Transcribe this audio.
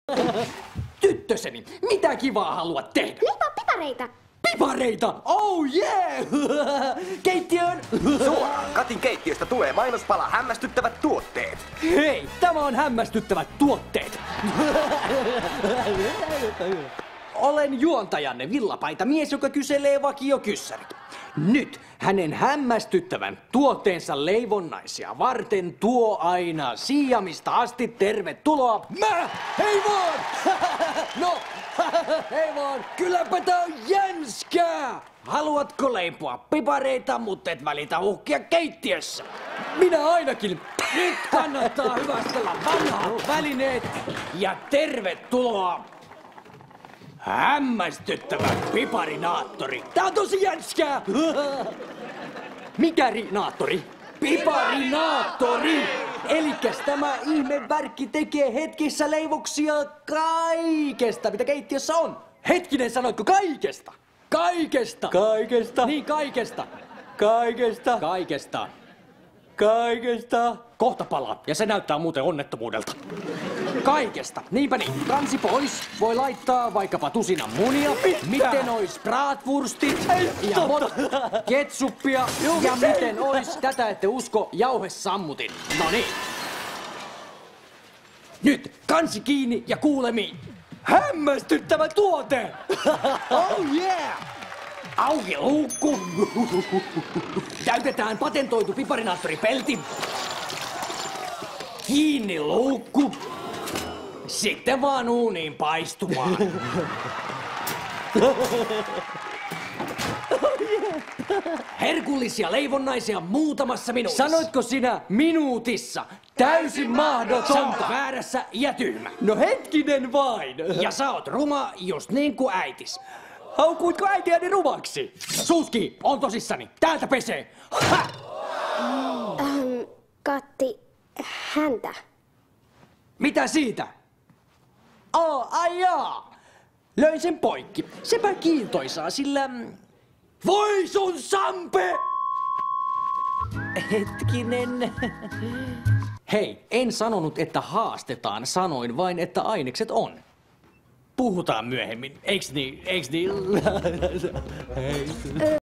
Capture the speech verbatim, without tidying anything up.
Tyttöseni, mitä kivaa haluat tehdä? Leipää pipareita. Pipareita! Oh yeah! Keittiöön! Suoraan Katin keittiöstä tulee mainospala hämmästyttävät tuotteet. Hei, tämä on hämmästyttävät tuotteet. Olen juontajanne villapaita mies, joka kyselee vakiokyssärit. Nyt hänen hämmästyttävän tuotteensa leivonnaisia varten tuo aina Siamista asti tervetuloa. Mä! Hei vaan! No, hei vaan! Kylläpä tää on jänskää! Haluatko leipoa pipareita, mutta et välitä uhkia keittiössä? Minä ainakin! Nyt kannattaa hyvästellä vanhat välineet ja tervetuloa! Hämmästyttävä piparinaattori. Tää on tosi jänskää! Mikä rinaattori? Piparinaattori! Elikkäs tämä ihme värkki tekee hetkessä leivoksia kaikesta, mitä keittiössä on. Hetkinen, sanoitko kaikesta? Kaikesta! Kaikesta! Niin, kaikesta! Kaikesta! Kaikesta! Kaikesta! Kohta palaa, ja se näyttää muuten onnettomuudelta. Kaikesta. Niinpä niin. Kansi pois. Voi laittaa vaikkapa tusinan munia. Miten ois bratwurstit? Ja mot- ketsuppia. Ja miten ois, tätä ette usko, jauhesammutin. No niin. Nyt kansi kiinni ja kuulemiin. Hämmästyttävä tuote! Oh yeah! Auki luukku. Täytetään patentoitu piparinaattoripelti. Kiinni luukku. Sitten vaan uuniin paistumaan. Herkullisia leivonnaisia muutamassa minuutissa. Sanoitko sinä minuutissa? Täysin mahdotonta. Sä oot väärässä ja tyhmä. No hetkinen vain. Ja sä oot ruma just niin kuin äitis. Haukuitko äitiäni rumaksi? Suski, on tosissani. Täältä pesee. Ha! Ähm, Katti, häntä. Mitä siitä? Oh, ai jaa. Löin sen poikki. Sepä kiintoisaa, sillä... Voi sun Sampe! Hetkinen. Hei, en sanonut, että haastetaan. Sanoin vain, että ainekset on. Puhutaan myöhemmin. Eiks niin? Eiks niin?